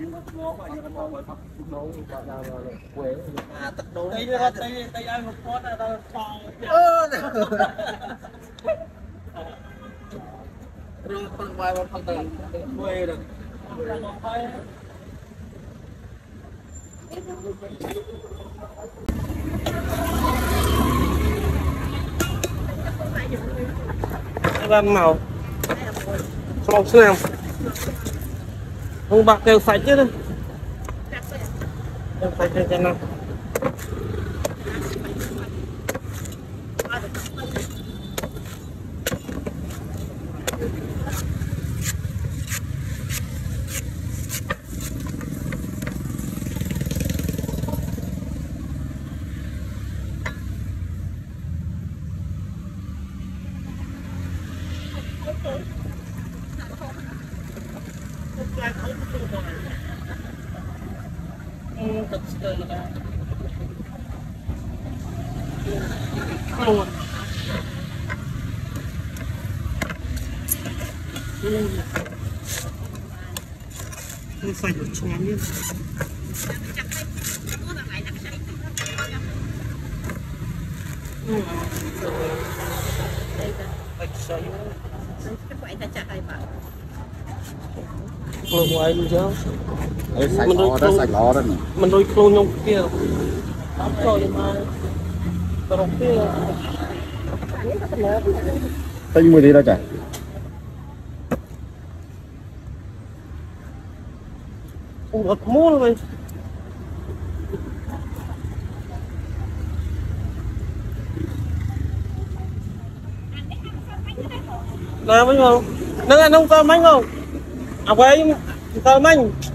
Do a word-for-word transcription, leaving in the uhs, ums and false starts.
đây là đây đây ăn một con là tao cho rồi phần ngoài phần tầng quê được làm màu màu xem không bạc đều sạch chứ đâu đều sạch cho nó thật sự là không không phải một chén nhé Luôn ngoài luôn chứ mình đôi đó sạch ló đó nè mình đôi khô nhung kia đóng rồi mà còn kia tinh mười đi đâu chả một mua rồi nào mấy không nâng ăn không cơm anh không à quay cơm anh